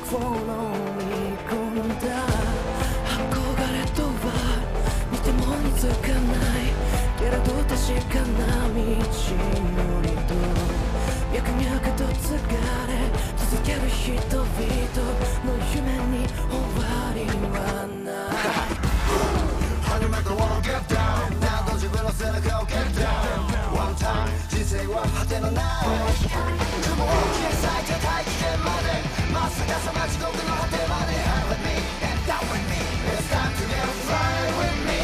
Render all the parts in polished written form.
フォローに込んだ憧れとは似ても似つかないけれど確かな道のりと脈々と継がれ続ける人々の夢に終わりはない Honey make the world get down 何度自分の背中を get down One time 人生は果てのない雲を消え裂いて大気圏まで真っ逆さま地獄の果てまで High with me and down with me It's time to get fly with me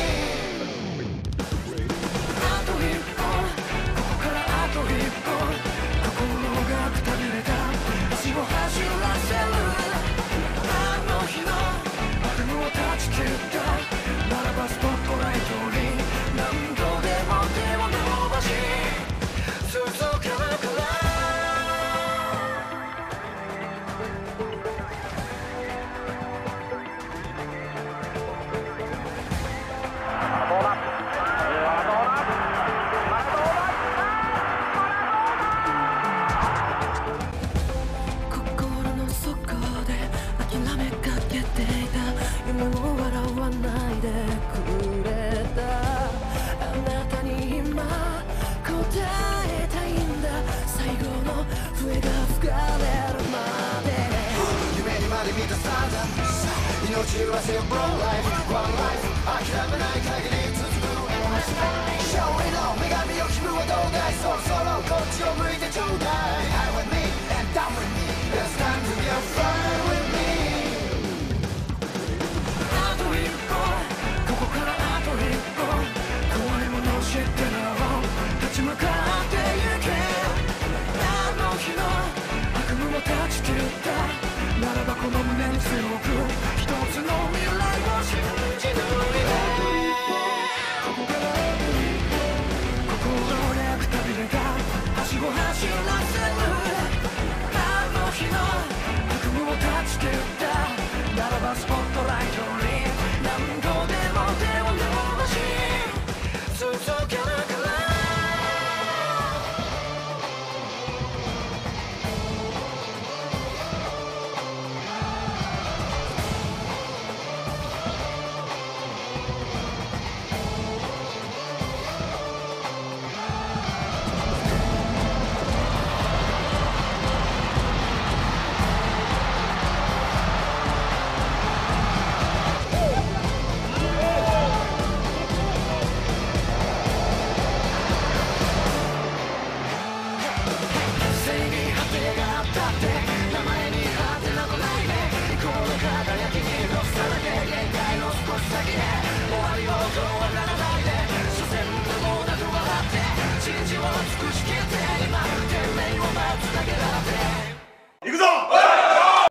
あと一歩ここからあと一歩心がくたびれた足を走らせるあの日の悪夢を断ち切ったならばスポットライトに何度でも手を伸ばし続けるから心の底で諦めかけていた夢を笑わないでくれたあなたに今答えたいんだ最後の笛が吹かれるまで夢にまで満たされた命はせよ Bro Life One Life 諦めない限り続く Endless Night 勝利の女神よ君はどうだいそろそろこっちを向いてちょうだい High with me and down with me It's time to get fly with me あと一歩ここからあと一歩怖いものを知ってなお立ち向かってゆけあの日の悪夢を断ち切ったならばこの胸に強く一つの未来を信じ抜いてここからあと一歩心でくたびれた足を走らせるあの日の悪夢を断ち切ったならばスポットライトに何度でも手を伸ばし続けるから輝きに残さなきゃ限界の少し先へ